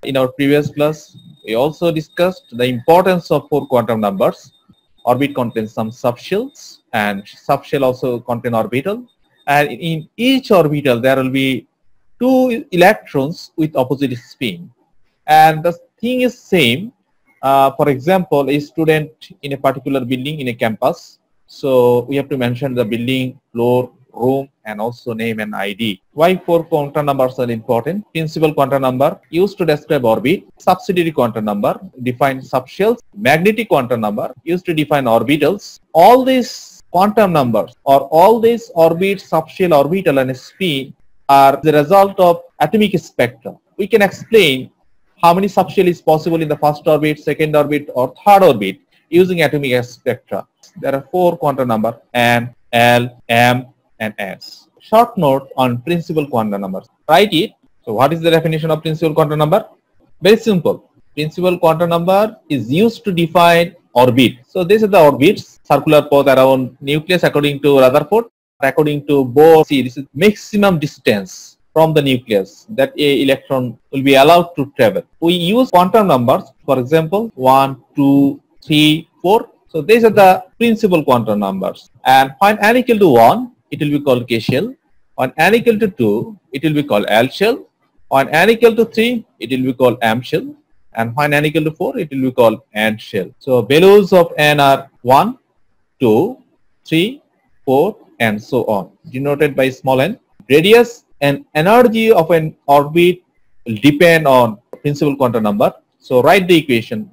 In our previous class, we also discussed the importance of 4 quantum numbers. Orbit contains some subshells, and subshell also contain orbital. And in each orbital, there will be 2 electrons with opposite spin. And the thing is same. For example, a student in a particular building in a campus. So we have to mention the building, floor, room, and also name and ID. Why 4 quantum numbers are important? Principal quantum number used to describe orbit, subsidiary quantum number define subshells, magnetic quantum number used to define orbitals. All these quantum numbers or all these orbit, subshell, orbital, and spin are the result of atomic spectra. We can explain how many subshell is possible in the first orbit, second orbit, or third orbit using atomic spectra. There are 4 quantum numbers: N, L, M, and S. Short note on principal quantum numbers. Write it. So what is the definition of principal quantum number? Very simple. Principal quantum number is used to define orbit. So these are the orbits, circular path around nucleus according to Rutherford. According to Bohr, see, this is maximum distance from the nucleus that a electron will be allowed to travel. We use quantum numbers, for example, 1, 2, 3, 4. So these are the principal quantum numbers. And when n equal to 1, it will be called K shell. On n equal to 2, it will be called L shell. On n equal to 3, it will be called M shell. And when n equal to 4, it will be called N shell. So values of n are 1, 2, 3, 4, and so on, denoted by small n. Radius and energy of an orbit will depend on principal quantum number. So write the equation.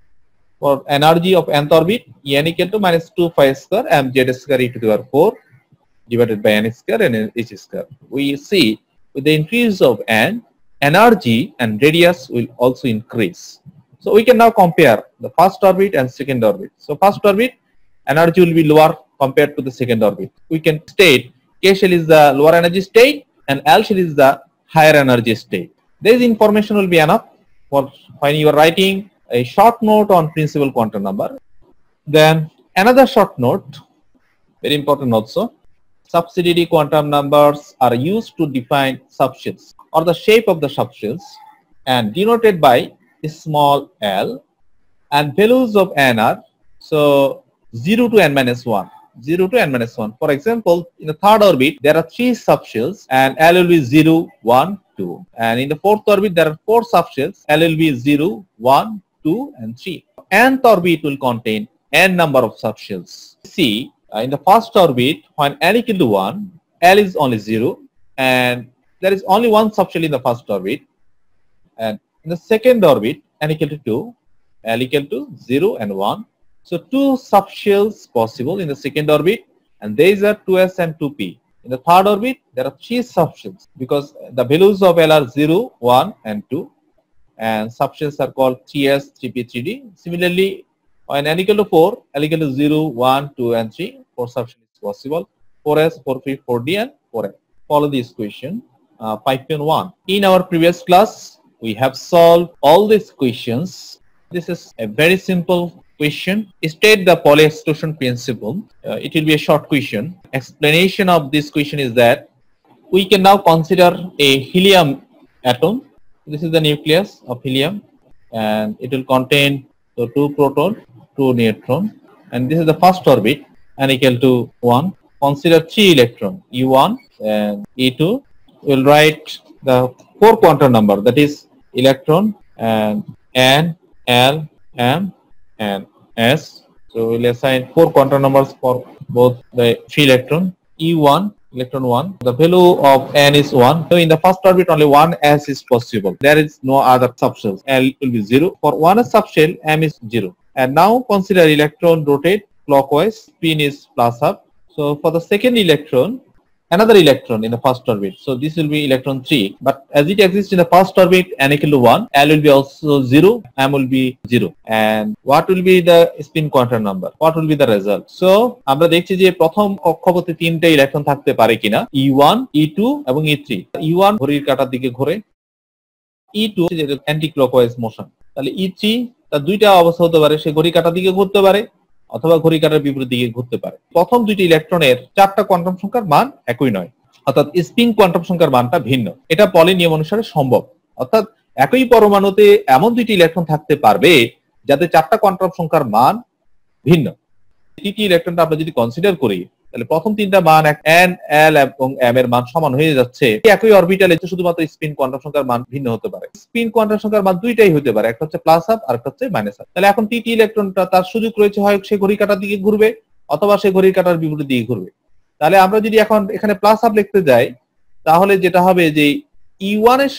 For energy of nth orbit, n equal to minus 2 phi square mz square e to the power 4 divided by n square and h square. We see with the increase of n, energy and radius will also increase. So we can now compare the first orbit and second orbit. So first orbit, energy will be lower compared to the second orbit. We can state K shell is the lower energy state and L shell is the higher energy state. This information will be enough for when you are writing a short note on principal quantum number. Then another short note, very important also. Subsidiary quantum numbers are used to define subshells or the shape of the subshells and denoted by small l, and values of n are so 0 to n minus 1. 0 to n minus 1. For example, in the third orbit, there are 3 subshells and L will be 0, 1, 2. And in the fourth orbit, there are 4 subshells. L will be 0, 1, 2, and 3. Nth orbit will contain n number of subshells. See, in the first orbit, when n equal to 1, L is only 0, and there is only 1 subshell in the first orbit. And in the second orbit, n equal to 2, L equal to 0 and 1. So 2 subshells possible in the second orbit, and these are 2s and 2p. In the third orbit, there are 3 subshells because the values of L are 0, 1, and 2, and subshells are called 3s, 3p, 3d. Similarly, when n equal to 4, L equal to 0, 1, 2, and 3, 4 subshells is possible. 4s, 4p, 4d, and 4f. Follow this question, 5.1. In our previous class, we have solved all these questions. This is a very simple question. State the Pauli exclusion principle. It will be a short question. Explanation of this question is that we can now consider a helium atom. This is the nucleus of helium, and it will contain 2 proton, 2 neutron, and this is the first orbit, n equal to 1. Consider 3 electron, E1 and E2. We will write the 4 quantum number, that is electron and N, L, M, and S. So we will assign 4 quantum numbers for both the 3 electron. E1, electron 1, the value of N is 1. So in the first orbit, only 1 S is possible. There is no other subshells. L will be 0. For 1 subshell, M is 0. And now consider electron rotate clockwise, spin is plus up. So for the second electron, another electron in the first orbit. So this will be electron 3. But as it exists in the first orbit, n equal to 1, L will be also 0, M will be 0. And what will be the spin quantum number? What will be the result? So, আমরা দেখছি যে প্রথম কক্ষপথে 3টে electron থাকতে পারে কিনা, E1, E2 এবং E3. E1 ঘড়ির কাঁটার দিকে ঘোরে, E2 অ্যান্টি ক্লকওয়াইজ মোশন। তাহলে E3 তার 2টা অবস্থা হতে পারে, সে ঘড়ির কাঁটার দিকে ঘুরতে পারে অথবা ঘড়ি কাঁটার বিপরীত দিকে ঘুরতে পারে। প্রথম 2টি ইলেকট্রনের 4টা কোয়ান্টাম সংখ্যার মান একই নয়, অর্থাৎ স্পিন কোয়ান্টাম সংখ্যার মানটা ভিন্ন। এটা পলি নিয়ম অনুসারে সম্ভব, অর্থাৎ একই পরমাণুতে এমন দুইটি ইলেকট্রন থাকতে পারবে যাতে চারটা কোয়ান্টাম সংখ্যার মান ভিন্ন। তৃতীয় ইলেকট্রনটা আমরা যদি কনসিডার করি, তাহলে প্রথম তিনটা মান n, l এবং m এর মান সমান হয়ে যাচ্ছে। একই অরবিটালে শুধুমাত্র স্পিন কোয়ান্টাম সংখ্যার মান ভিন্ন হতে পারে। স্পিন কোয়ান্টাম সংখ্যার মান দুইটাই হতে পারে, একটা হচ্ছে প্লাস হাফ আর একটা হচ্ছে মাইনাস হাফ। তাহলে এখন তৃতীয় ইলেকট্রনটা তার সুযোগ রয়েছে হয় সে ঘড়ির কাঁটার দিকে ঘুরবে অথবা সে ঘড়ির কাঁটার বিপরীত দিকে ঘুরবে। তাহলে আমরা যদি এখন এখানে প্লাস হাফ লিখতে যাই, তাহলে যেটা হবে যে E1 এর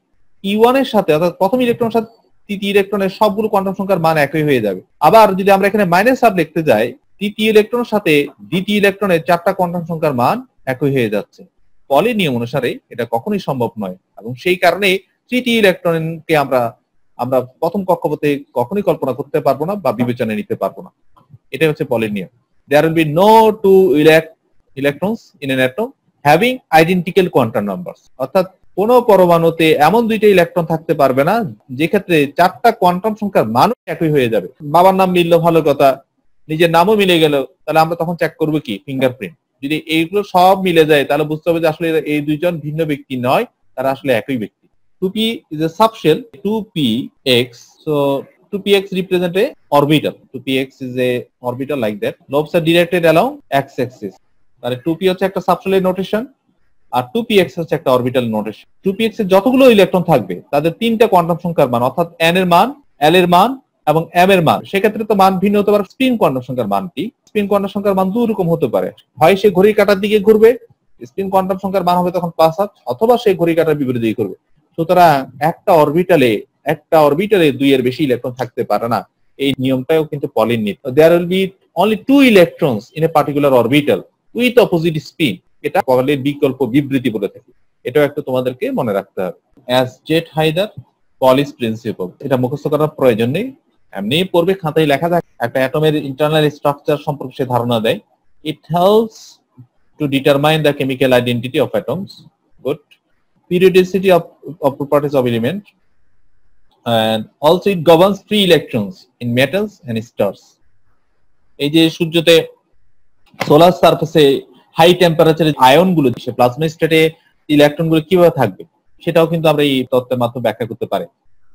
সাথে অর্থাৎ প্রথম ইলেকট্রনের সাথে তৃতীয় ইলেকট্রনের সবগুলো কোয়ান্টাম সংখ্যার মান একই হয়ে যাবে। আবার যদি আমরা এখানে মাইনাস হাফ লিখতে যাই, তৃতীয় ইলেকট্রনের সাথে দ্বিতীয় ইলেকট্রনের চারটা কোয়ান্টাম সংখ্যার মান একই হয়ে যাচ্ছে। পলির নিয়ম অনুসারে এটা কখনোই সম্ভব নয় এবং সেই কারণে তৃতীয় ইলেকট্রনকে আমরা প্রথম কক্ষপথে কখনোই কল্পনা করতে পারবো না বা বিবেচনায় নিতে পারবো না। এটাই হচ্ছে পলির নিয়ম। There will be no two electrons in an atom having identical quantum numbers, অর্থাৎ কোন পরমাণুতে এমন দুইটা ইলেকট্রন থাকতে পারবে না যে ক্ষেত্রে চারটা কোয়ান্টাম সংখ্যার মান একই হয়ে যাবে। বাবার নাম মিললো ভালো কথা, নিজের নামও মিলে গেল, তাহলে আমরা তখন চেক করবো কি ফিঙ্গারপ্রিন্ট। যদি এইগুলো সব মিলে যায় তাহলে বুঝতে হবে যে আসলে এই দুইজন ভিন্ন ব্যক্তি নয়, তারা আসলে একই ব্যক্তি। 2p is a subshell 2px, so 2px represent a orbital. 2px is a orbital like that. Lobes are directed along x-axis. তাহলে 2p হচ্ছে একটা সাবশেলের নোটেশন আর 2px হচ্ছে একটা অরবিটাল নোটেশন। 2px এর যতগুলো ইলেকট্রন থাকবে তাদের তিনটা কোয়ান্টাম সংখ্যার মান অর্থাৎ n এর মান, l এর মান এবং m এর মান, সেক্ষেত্রে তো মান ভিন্ন হতে পারে। স্পিন কোয়ান্টাম সংখ্যার মানটি, স্পিন কোয়ান্টাম সংখ্যার মান দুই রকম হতে পারে, হয় সে ঘড়ির কাঁটার দিকে ঘুরবে, স্পিন কোয়ান্টাম সংখ্যার মান হবে তখন প্লাস হাফ, অথবা সে ঘড়ির কাঁটার বিপরীত দিকে ঘুরবে। সুতরাং একটা অরবিটালে দুই এর বেশি ইলেকট্রন থাকতে পারে না, এই নিয়মটাও কিন্তু পলির নিয়ম। There will be only two electrons in a particular orbital with opposite spin. এটা পলির বিকল্প বিবৃতি বলে থাকি, এটাও একটু তোমাদেরকে মনে রাখতে হবে। As Jet Hyder Pauli's principle, এটা মুখস্থ করার প্রয়োজন নেই, এমনি পড়বে, খাতায় লেখা থাকে। একটা অ্যাটমের ইন্টারনাল স্ট্রাকচার সম্পর্কে সে ধারণা দেয়। It helps to determine the chemical identity of atoms, good periodicity of properties of element, and also it governs free electrons in metals and stars. এই যে সূর্যতে সোলার সারফেসে হাই টেম্পারেচারে আয়ন গুলো, সে প্লাজমা স্টেটে ইলেকট্রন গুলো কিভাবে থাকবে সেটাও কিন্তু আমরা এই তত্ত্বের মাধ্যমে ব্যাখ্যা করতে পারি।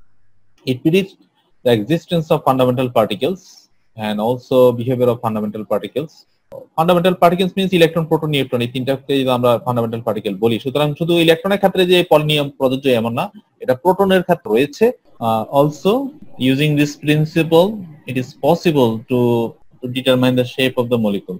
It predicts the existence of fundamental particles and also behavior of fundamental particles. Fundamental particles means electron, proton, neutron, এই তিনটাকে আমরা ফান্ডামেন্টাল পার্টিকেল বলি। সুতরাং শুধু ইলেকট্রনের ক্ষেত্রে যে পলি নিয়ম প্রযোজ্য এমন না, এটা প্রোটনের ক্ষেত্রে রয়েছে। Also using this principle it is possible to determine the shape of the molecules.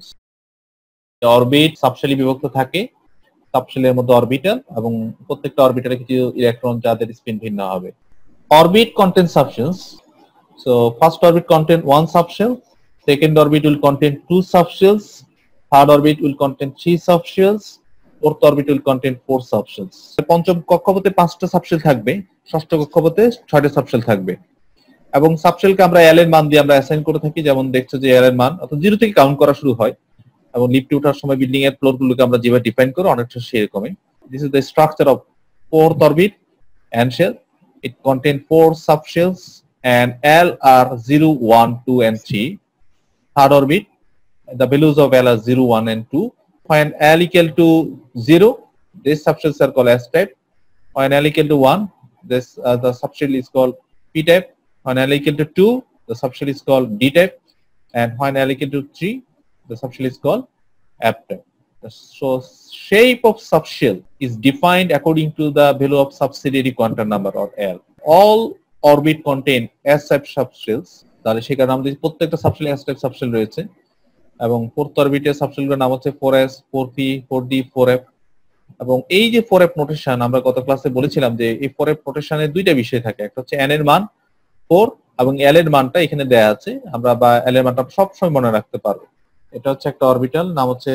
Orbit সাবশেলে বিভক্ত থাকে, সাবশেলের মধ্যে অরবিটাল এবং প্রত্যেকটা অরবিটালে কিছু ইলেকট্রন যাদের স্পিন ভিন্ন হবে। Orbit contains subshells. So first orbit contain one subshell, second orbit will contain two subshells, third orbit will contain three subshells, fourth orbit will contain four subshells. পঞ্চম কক্ষপথে 5টা সাবশেল থাকবে, ষষ্ঠ কক্ষপথে 6টা সাবশেল থাকবে এবং সাবশেলকে আমরা l এর মান দিয়ে আমরা অ্যাসাইন করে থাকি। যেমন দেখছো যে l এর মান অর্থাৎ 0 থেকে কাউন্ট করা শুরু হয় এবং লিফটে ওঠার সময় বিল্ডিং এর ফ্লোর গুলোকে আমরা যেভাবে ডিফাইন করি অনেকটা সেরকমই। This is the structure of fourth orbit and shell. It contains 4 subshells and L are 0, 1, 2 and 3. Third orbit, the values of L are 0, 1 and 2. When L equal to 0, this subshells are called S type. When L equal to 1, the subshell is called P type. When L equal to 2, the subshell is called D type. And when L equal to 3, the subshell is called F type. So shape of subshell is defined according to the value of subsidiary quantum number or L. All orbit contain S type subshells. তাহলে সেই কারণে আমাদের প্রত্যেকটা সাবশেলে S type subshell রয়েছে এবং fourth অরবিটের সাবশেলগুলোর নাম হচ্ছে 4s, 4p, 4d, 4f। এবং এই যে 4f নোটেশন আমরা গত ক্লাসে বলেছিলাম যে এই 4f নোটেশনের দুইটা বিষয় থাকে, একটা হচ্ছে n এর মান 4 এবং l এর মানটা এখানে দেয়া আছে, আমরা বা l এর মানটা সব সময় মনে রাখতে পারবো। এটা হচ্ছে একটা অরবিটাল, নাম হচ্ছে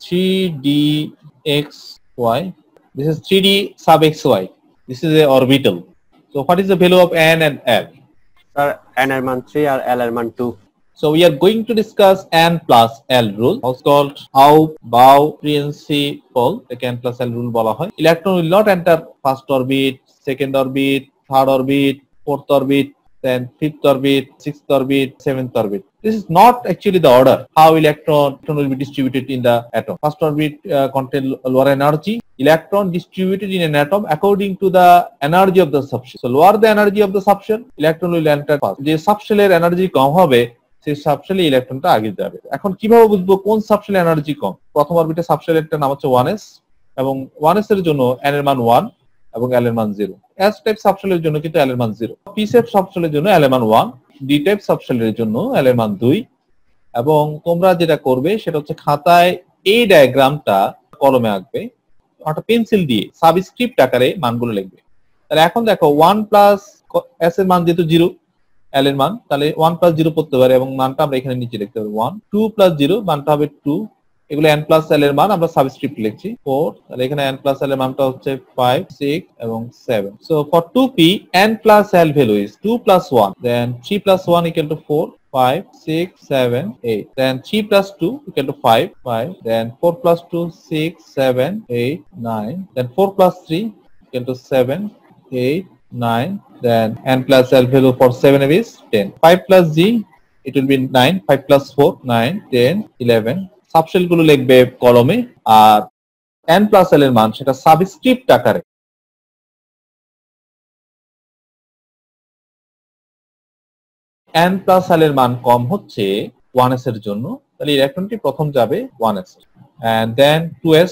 3dxy. This is 3d sub xy. This is a orbital. So what is the value of n and l? Sir, n এর মান 3 আর l এর মান 2. So we are going to discuss n plus l rule, also called Bow principle. The n plus l rule বলা হয়। Electron will not enter first orbit, second orbit, third orbit, fourth orbit, then fifth orbit, sixth orbit, seventh orbit. This is not actually the order how electron will be distributed in the atom. First orbit contain lower energy, electron distributed in an atom according to the energy of the subshell. So lower the energy of the subshell, electron will enter first. যে সাবশেলের energy কম হবে সেই সাবশেলে ইলেকট্রনটা আগে যাবে। এখন কিভাবে বুঝবো কোন সাবশেলে energy কম? প্রথম অরবিটে সাবশেলের নাম হচ্ছে 1s এবং 1s এর জন্য n এর মান 1 এবং l এর মান 0। s টাইপ সাবশেলের জন্য কিন্তু l এর মান 0। p টাইপ সাবশেলের জন্য l এর মান 1, d টাইপ সাবশেলের জন্য l এর মান 2। এবং তোমরা যেটা করবে সেটা হচ্ছে খাতায় এই ডায়াগ্রামটা কলমে আঁকবে, একটা পেন্সিল দিয়ে সাবস্ক্রিপ্ট আকারে মানগুলো লিখবে। তাহলে এখন দেখো 1 প্লাস s এর মান যেহেতু 0, l এর মান, তাহলে 1 প্লাস 0 পড়তে পারে এবং মানটা আমরা এখানে নিচে লিখতে পারি 1। 2 প্লাস 0 মানটা হবে 2, এগুলো n প্লাস l এর মান, আমরা সাবস্ক্রিপ্ট লিখছি 4, তাহলে এখানে n প্লাস l এর মানটা হচ্ছে 5, 6 এবং 7। So for 2p n plus l value is 2 plus 1, then 3 plus 1 equal to 4, 5, 6, 7, 8. Then 3 plus 2 equal to 5, 5. Then 4 plus 2, 6, 7, 8, 9. Then 4 plus 3 equal to 7, 8, 9. Then n plus l value for 7 is 10. 5 plus g, it will be 9. 5 plus 4, 9, 10, 11. Subshell গুলো লিখবে কলমে, আর n plus l এর মান সেটা subscript আকারে। n plus l এর মান কম হচ্ছে 1s এর জন্য, তাহলে ইলেকট্রনটি প্রথম যাবে 1s and then 2s,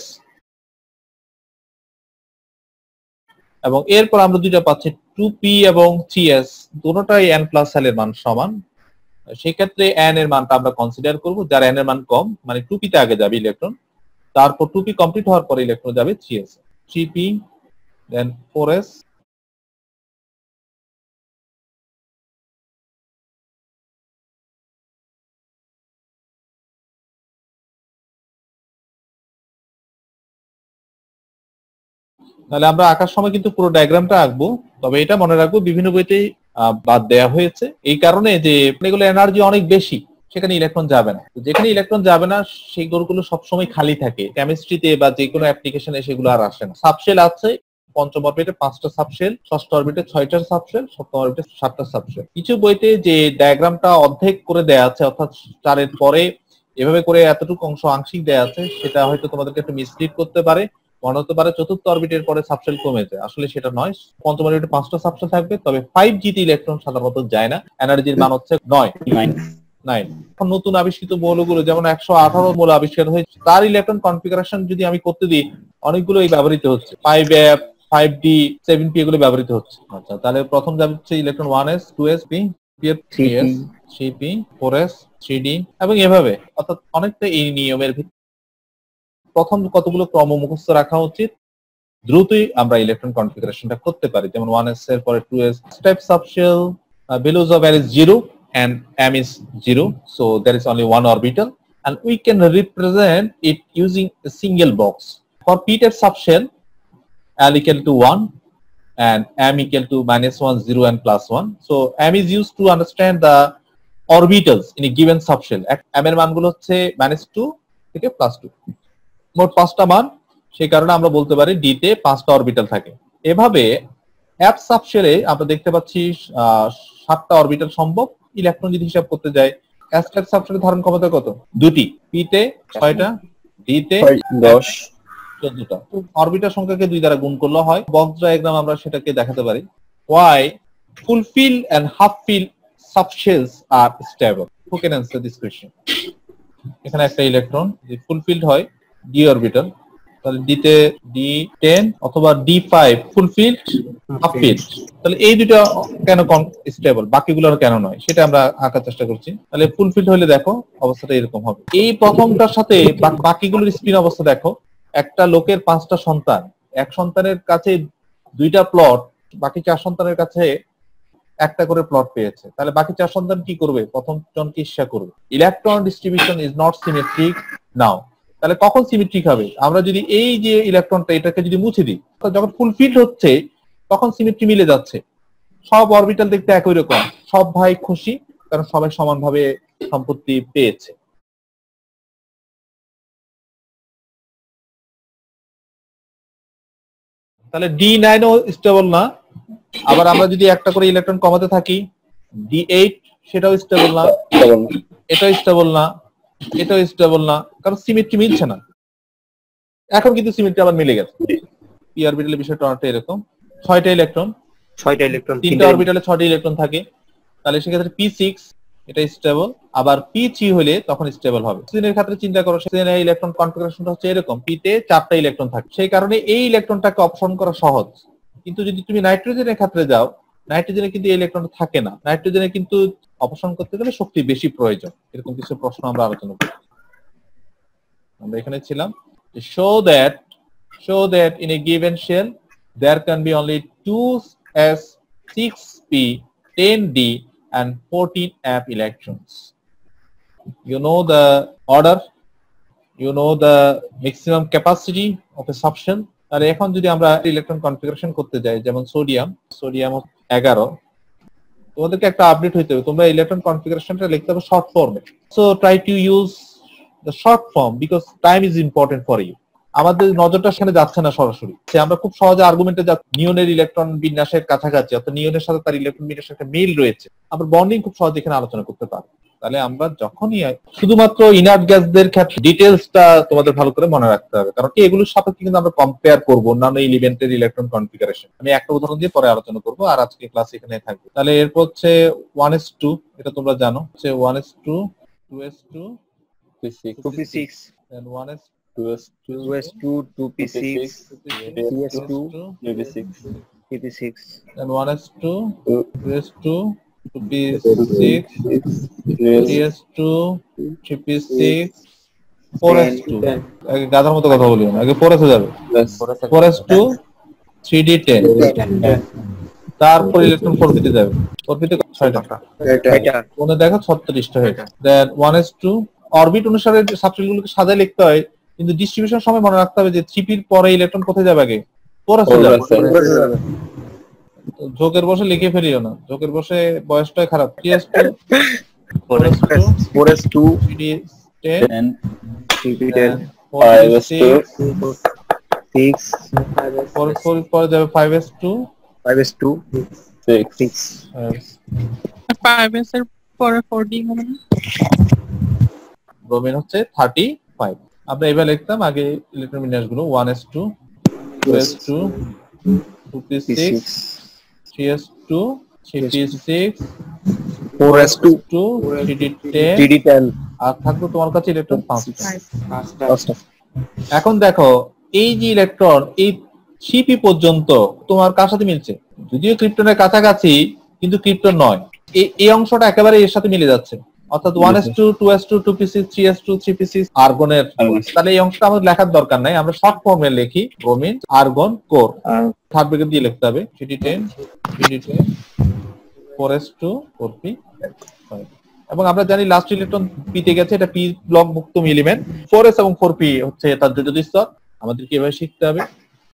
এবং এরপর আমরা দুইটা পাচ্ছি 2p এবং 3s, দুটোটাই n plus l এর মান সমান। সেই ক্ষেত্রে n এর মানটা আমরা কনসিডার করব, যার n এর মান কম মানে 2p তে আগে যাবে ইলেকট্রন, তারপর 2p কমপ্লিট হওয়ার পরে ইলেকট্রন যাবে 3s, 3p then 4s তাহলে আমরা আঁকার সময় কিন্তু পুরো ডায়াগ্রামটা আঁকবো, তবে এটা মনে রাখবো বিভিন্ন বইতে বাদ দেয়া হয়েছে এই কারণে যে এগুলো এনার্জি অনেক বেশি, সেখানে ইলেকট্রন যাবে না। যেখানে ইলেকট্রন যাবে না সেই গরুগুলো সবসময় খালি থাকে, কেমিস্ট্রিতে বা যে কোনো অ্যাপ্লিকেশনে সেগুলো আর আসে না। সাবশেল আছে পঞ্চম অরবিটে 5টা সাবশেল, ষষ্ঠ অরবিটে 6টা সাবশেল, সপ্তম অরবিটে 7টা সাবশেল। কিছু বইতে যে ডায়াগ্রামটা অর্ধেক করে দেয়া আছে, অর্থাৎ 4 এর পরে এভাবে করে এতটুকু অংশ আংশিক দেয়া আছে, সেটা হয়তো তোমাদেরকে একটু মিসলিড করতে পারে, মনে হতে পারে চতুর্থ অরবিটের পরে সাবশেল কমে যায়, আসলে সেটা নয়। পঞ্চম অরবিটে 5টা সাবশেল থাকবে, তবে 5G তে ইলেকট্রন সাধারণত যায় না, এনার্জির মান হচ্ছে 9। এখন নতুন আবিষ্কৃত মৌলগুলো যেমন 118 মৌল আবিষ্কার হয়েছে, তার ইলেকট্রন কনফিগারেশন যদি আমি করতে দিই অনেকগুলোই ব্যবহৃত হচ্ছে, 5F, 5D, 7P এগুলো ব্যবহৃত হচ্ছে। আচ্ছা, তাহলে প্রথম যাচ্ছে electron 1s, 2s, p, 3s, 3p, 4s, 3d এবং এভাবে, অর্থাৎ অনেকটা এই নিয়মের ভিত্তিতে প্রথম কতগুলো ক্রম মুখস্থ রাখা উচিত, দ্রুতই আমরা ইলেকট্রন কনফিগারেশনটা করতে পারি। যেমন 1s এর পরে 2s type subshell, values of l is 0 and m is 0, so there is only one orbital and we can represent it using a single box. For p type subshell, l equal to 1 and m equal to -1, 0 and +1. So m is used to understand the orbitals in a given subshell. m এর মানগুলো হচ্ছে -2 থেকে +2, মোট 5টা মান, সেই কারণে আমরা বলতে পারি d তে 5টা অরবিটাল থাকে। এভাবে f সাবশেলে আমরা দেখতে পাচ্ছি 7টা অরবিটাল সম্ভব। ইলেকট্রন যদি হিসাব করতে যাই, s টাইপ সাবশেলের ধারণ ক্ষমতা কত? 2টি, p তে 6টা, d তে 10, 14টা। অরবিটাল সংখ্যাকে 2 দ্বারা গুণ করলে হয়। বক্স ডায়াগ্রাম আমরা সেটাকে দেখাতে পারি। why fulfilled and half filled subshells are stable? Who can answer this question? এখানে একটা ইলেকট্রন যে ফুলফিলড হয় d অরবিটাল, তাহলে d তে d10 অথবা d5 ফুলফিলড, হাফ ফিলড, তাহলে এই দুটো কেন স্টেবল, বাকিগুলোর কেন নয় সেটা আমরা আঁকার চেষ্টা করছি। তাহলে ফুলফিলড হলে দেখো অবস্থাটা এরকম হবে। এই প্রথমটার সাথে বাকিগুলোর স্পিন অবস্থা দেখো, একটা লোকের 5টা সন্তান, এক সন্তানের কাছে 2টা প্লট, বাকি 4 সন্তানের কাছে একটা করে প্লট পেয়েছে, তাহলে বাকি 4 সন্তান কি করবে? প্রথম জনকে ঈর্ষা করবে। Electron distribution is not symmetric now. তাহলে কখন সিমেট্রিক হবে? আমরা যদি এই যে ইলেকট্রনটা এটাকে যদি মুছে দিই, যখন ফুলফিলড হচ্ছে তখন সিমেট্রি মিলে যাচ্ছে, সব অরবিটাল দেখতে একই রকম, সব ভাই খুশি কারণ সবাই সমানভাবে সম্পত্তি পেয়েছে। তাহলে d9 ও স্টেবল না। আবার আমরা যদি একটা করে ইলেকট্রন কমাতে থাকি, d8 সেটাও স্টেবল না, এটাও স্টেবল না, এটাও স্টেবল না, কারণ সিমেট্রি মিলছে না। এখন কিন্তু সিমেট্রি আবার মিলে গেছে। পি অরবিটালের বিষয়টা অনেকটা এরকম, 6টা ইলেকট্রন, 6টা ইলেকট্রন, 3টা অরবিটালে 6টা ইলেকট্রন থাকে, তাহলে সেক্ষেত্রে P6 এটা স্টেবল, আবার P3 হলে তখন স্টেবল হবে। অক্সিজেনের ক্ষেত্রে চিন্তা করো, অক্সিজেনের ইলেকট্রন কনফিগারেশনটা হচ্ছে এরকম, P তে 4টা ইলেকট্রন থাকে, সেই কারণে এই ইলেকট্রনটাকে অপসারণ করা সহজ। কিন্তু যদি তুমি নাইট্রোজেনের ক্ষেত্রে যাও, নাইট্রোজেনে কিন্তু এই ইলেকট্রন থাকে না, নাইট্রোজেনে কিন্তু অপসারণ করতে গেলে শক্তি বেশি প্রয়োজন। এরকম কিছু প্রশ্ন আমরা আলোচনা করি। আমরা এখানে ছিলাম show that in a given shell there can be only 2s, 6p, 10d and 14f electrons. You know the order, you know the maximum capacity of a subshell. তাহলে এখন যদি আমরা ইলেকট্রন কনফিগারেশন করতে যাই, যেমন সোডিয়াম 11, তোমাদেরকে একটা update হইতে হবে, তোমরা ইলেকট্রন কনফিগারেশনটা লিখতে হবে শর্ট ফর্মে। So try to use the short form because time is important for you. আমাদের নজরটা সেখানে যাচ্ছে না সরাসরি, আমরা খুব সহজে আর্গুমেন্টে যাচ্ছি নিয়নের ইলেকট্রন বিন্যাসের কাছাকাছি, অর্থাৎ নিয়নের সাথে তার ইলেকট্রন বিন্যাসের একটা মিল রয়েছে, আমরা বন্ডিং খুব সহজে এখানে আলোচনা করতে পারি। তাহলে আমরা যখনই শুধুমাত্র ইনার্ট গ্যাসদের ক্ষেত্রে ডিটেলসটা তোমাদের ভালো করে মনে রাখতে হবে, কারণ কি এগুলোর সাথে কিন্তু আমরা কম্পেয়ার করবো অন্যান্য এলিমেন্টের ইলেকট্রন কনফিগারেশন। আমি একটা উদাহরণ দিয়ে পরে আলোচনা করবো, আর আজকে ক্লাস এখানে থাকবে। তাহলে এরপর হচ্ছে 1s2, এটা তোমরা জানো, হচ্ছে 1s2, 2s2, 2p6, then 1s 2s2, 2p6, 3s2, 3p6, then 1s2, 2s2, 2p6, 3s2, 3p6, 4s2। আগে গাধার মতো কথা বলিও না, আগে 4s এ যাবে, 4s2, 3d10, তারপর ইলেকট্রন 4p তে যাবে, 4p তে 6টা, মনে দেখো 36টা হয়ে যায়। দেন 1s2 অরবিট অনুসারে সাবশেল গুলোকে সাজায় লিখতে হয়, কিন্তু ডিস্ট্রিবিউশন সময় মনে রাখতে হবে যে 3p এর পরে ইলেকট্রন কোথায় যাবে, আগে 4s এ যাবে। যোগের বসে লিখে ফেলিও না, যোগের বসে বয়সটাই খারাপ। 3s2, 4s2, 3d10, 3p10, 4s2, 6, 4 পরে যাবে 5s2, 5s2, 6, 5s এর পরে 4d হবে না? ব্রোমিন হচ্ছে 35। আমরা এবার লিখতাম আগে electron বিন্যাসগুলো 1s2, 2s2, 2p6, 3s2, 3p6, 4s2, 3d10, আর থাকবে তোমার কাছে ইলেকট্রন 5টা। এখন দেখো এই যে ইলেকট্রন এই 3p পর্যন্ত তোমার কার সাথে মিলছে, যদিও ক্রিপ্টনের কাছাকাছি কিন্তু ক্রিপ্টন নয়, এই অংশটা একেবারে এর সাথে মিলে যাচ্ছে, অর্থাৎ 1s2, 2s2, 2p6, 3s2, 3p6 আর্গনের। তাহলে এই অংশটা আমাদের লেখার দরকার নাই, আমরা শর্ট ফর্মে লিখি ব্রোমিন, আর্গন, কোর, থার্ড ব্র্যাকেট দিয়ে লিখতে হবে 3d10, 3d10, 4s2, 4p, এবং আমরা জানি লাস্ট ইলেকট্রন p তে গেছে, এটা p ব্লক মুক্ত এলিমেন্ট। 4s এবং 4p হচ্ছে তার যোজিত স্তর, আমাদেরকে এভাবে শিখতে হবে।